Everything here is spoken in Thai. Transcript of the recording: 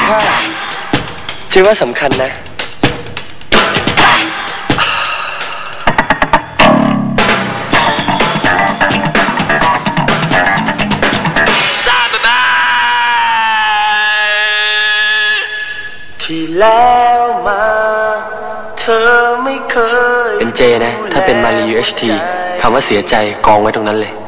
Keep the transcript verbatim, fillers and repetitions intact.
ค่าเชื่อว่าสำคัญนะที่แล้วมาเธอไม่เคยเป็นเจนะถ้าเป็นมารี ยู เอช ที คำว่าเสียใจกองไว้ตรงนั้นเลย